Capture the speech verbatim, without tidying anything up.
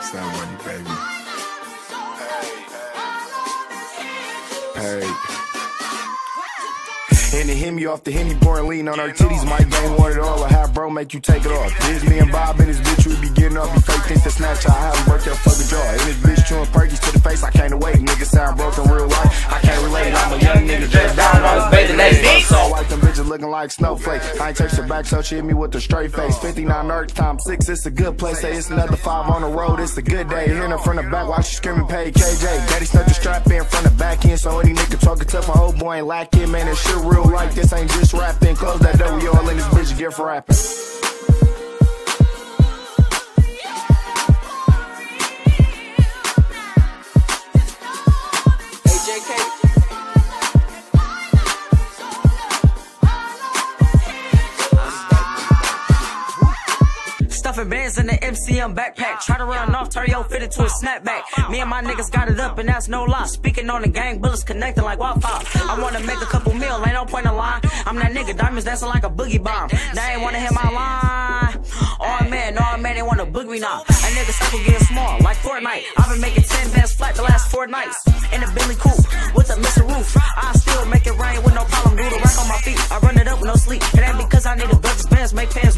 Some money, baby. Hey. Henny hit me off the Henny, pouring lean on her titties. Mike ain't want it all, or have bro make you take it off. This me and Bob and this bitch, we be getting off. You fake think the Snapchat, I haven't worked your fucking jaw. And this bitch chewing perkies to the face, I can't wait. Niggas sound broken real life, I can't relate. I'm a young nigga dressed down on his bathing ape. So white, them bitches looking like snowflakes. I ain't text her back, so she hit me with a straight face. fifty-nine Earth times six, it's a good place. Say it's another five on the road, it's a good day. Hitting her from the back while she screaming, pay K J. Daddy stuck the strap in from the back end, so any nigga talking tough, my old boy ain't lacking. Man, that shit real like this ain't just rapping. Close that door, we all in this bitch get for rapping. A J K. Stuffing bands in the M C M backpack. Try to run off, turn your fit into a snapback. Me and my niggas got it up, and that's no lie. Speaking on the gang, bullets connecting like Wi-Fi. I wanna make a couple mil, ain't no point in line. I'm that nigga, diamonds dancing like a boogie bomb. They ain't wanna hit my line. Oh man, no man, they wanna book me now. A nigga circle getting small, like Fortnite. I've been making ten bands flat the last four nights. In a Bentley coupe, with a missing roof. I still make it rain with no problem. Do the rack on my feet, I run it up with no sleep. It ain't because I need a budget bands, make pants.